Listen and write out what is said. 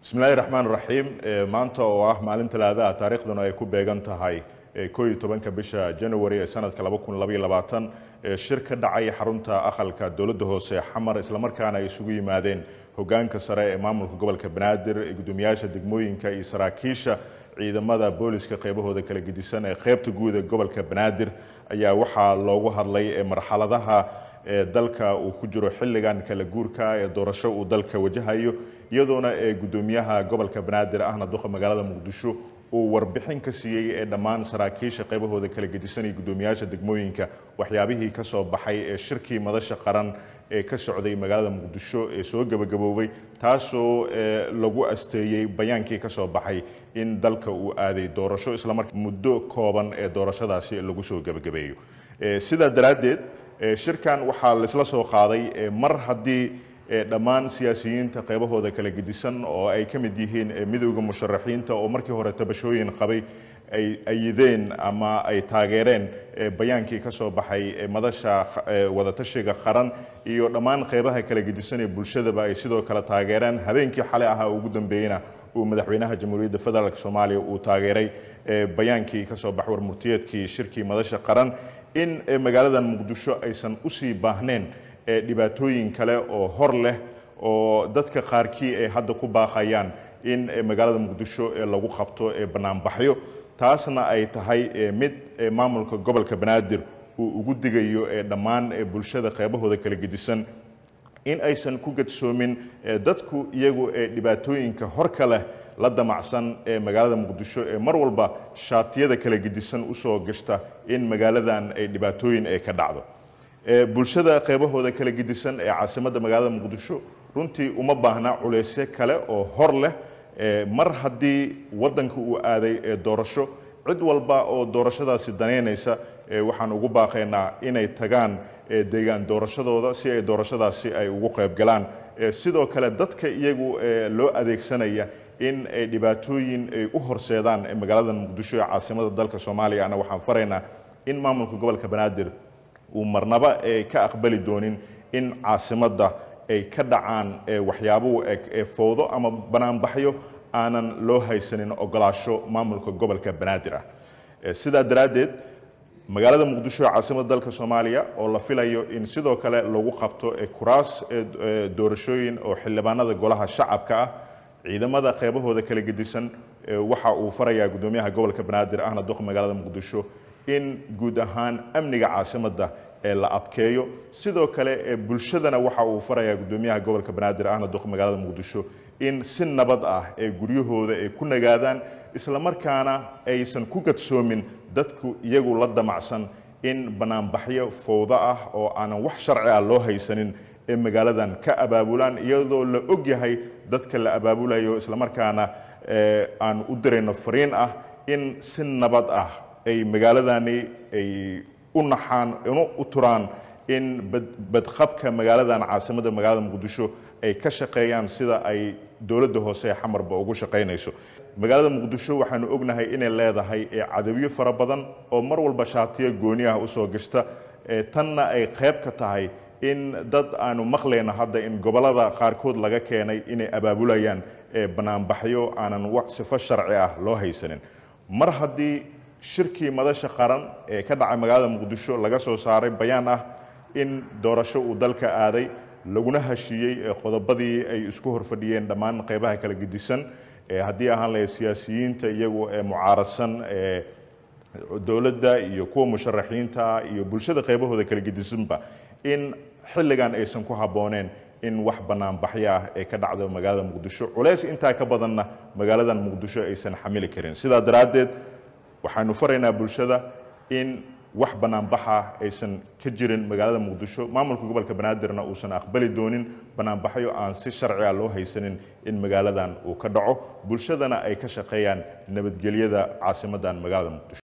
بسم الله الرحمن الرحيم maanta oo ah maalin talaada taariikhduna ay ku beegan tahay 11 bisha January sanadka 2022 shirka dhacay xarunta aqalka dawladda hoose xamar isla markaana ay isugu yimaadeen hogaanka sare ee maamulka gobolka Banaadir gudoomiyaasha degmooyinka iyo saraakiisha ciidamada booliska qaybahooda kala gedisan ee qaybta guud ee gobolka Banaadir ayaa waxa loogu hadlay marxaladaha dalka uu ku jiro xilligan kala guurka ee doorasho uu dalka wajahayo iyadoona gudoomiyaha gobolka Banaadir ahna duqa magaalada Muqdisho uu warbixin ka siiyay dhammaan saraakiisha qaybahooda kala gedisan iyo gudoomiyaasha degmooyinka waxyaabihii ka soo baxay shirkii madasha qaran ee ka socday magaalada Muqdisho ee soo gabagaboobay taasoo lagu asteeyay bayaankii ka soo baxay in dalka uu aaday doorasho isla markaa muddo kooban ee doorashadaasi lagu soo gabagabeeyo sida daraadeed shirkan waxaa la isla soo qaaday mar haddii dhammaan siyaasiyiinta qaybahooda kala gedisan oo ay ka mid yihiin midowga musharaxiinta oo markii hore tabashooyin qabay ay ayideen ama ay taageereen bayaankii ka soo baxay madasha wadatashiga qaran iyo dhammaan qaybaha kala gedisan ee bulshadaba ay sidoo kale taageereen habeenkii xalay ahaa ugu dambeeyna uu madaxweynaha jamhuuriyadda federaalka Soomaaliya uu taageeray bayaankii ka soo baxay warmurtiyeedkii shirkii madasha qaran in magaalada Muqdisho aysan u sii baahneen dhibaatooyin kale oo hor leh oo dadka qaarkii ay hadda ku baaqayaan in magaalada Muqdisho lagu qabto banaanbaxyo taasna ay tahay mid maamulka gobolka Banaadir uu ugu digayo dhammaan bulshada qaybahooda kala gedisan in aysan ku gadsoomin dadku iyagu dhibaatooyinka hor kale la damacsan magaalada Muqdisho mar walba shaatiyada kala gedisan u soo gashta in magaaladan ay dhibaatooyin ka dhacdo bulshada qaybahooda kala gedisan caasimadda magaalada Muqdisho runtii uma baahna culeysyo kale oo hor leh mar haddii wadanka uu aaday doorasho cid walba oo doorashadaasi daneynaysa waxaan ugu baaqaynaa inay tagaan deegaan doorashadooda si ay doorashadaasi ay ugu qayb galaan sidoo kale dadka iyagu loo adeegsanaya in ay dhibaatooyin ay u horseedaan magaalada Muqdisho ee caasimadda dalka Soomaaliya ana waxaan faraynaa in maamulka gobolka Banaadir uu marnaba ka aqbali doonin in caasimadda ay ka dhacaan waxyaabo fowdo ama banaanbaxyo aanan loo haysanin ogolaasho maamulka gobolka Banaadir sida daraadeed magaalada Muqdisho ee caasimadda dalka Soomaaliya oo la filayo in sidoo kale lagu qabto kuraas doorashooyin oo xildhibaanada golaha shacabka ah ciidamada qaybahooda kala gedisan waxa uu farayaa gudoomiyaha gobolka Banaadir ahna duqa magaalada Muqdisho in guud ahaan amniga caasimadda la adkeeyo sidoo kale bulshadana waxa uu farayaa gudoomiyaha gobolka Banaadir ahna duqa magaalada Muqdisho in si nabad ah guryahooda ay ku nagaadaan isla markaana aysan ku gadsoomin dadku iyagu la damacsan in banaanbaxyo fowda ah oo aanan wax sharci ah loo haysanin magaaladan ka abaabulaan iyadoo la og yahay dadka la abaabulayo isla markaana aan u dirayno fariin ah in si nabad ah ay magaaladani ay u naxaan u turaan in badqabka magaaladan caasimadda magaalada Muqdisho ay ka shaqeeyaan sida ay dawladda hoose xamarba ugu shaqeynayso magaalada Muqdisho waxaanu ognahay inay leedahay cadawiyo fara badan oo mar walba shaatiyo gooni ah u soo gashta tanna ay qayb ka tahay in dad aanu maqlayna hadda in gobolada qaarkood laga keenay inay abaabulayaan banaanbaxyo aanan wax sifo sharci ah loo haysanin mar haddii shirkii madasha qaran ka dhacay magaalada Muqdisho laga soo saaray bayaan ah in doorasho uu dalka aaday laguna heshiiyay qodobadii ay isku horfadhiyeen dhammaan qaybaha kala gedisan haddii ahaan la siyaasiyiinta iyagu mucaarasan dawladda iyo kuwa musharaxiinta iyo bulshada qaybahooda kala gedisanba in xilligan aysan ku habooneen in wax banaanbaxyo ah ka dhacdo magaalada Muqdisho culeys inta ka badanna magaaladan Muqdisho aysan xamili karin sida daraadeed waxaanu faraynaa bulshada in wax banaanbaxa aysan ka jirin magaalada Muqdisho maamulka gobolka Banaadirna uusan aqbali doonin banaanbaxyo aan si sharci ah loo haysanin in magaaladan uu ka dhaco bulshadana ay ka shaqeeyaan nabadgelyada caasimaddan magaalada Muqdisho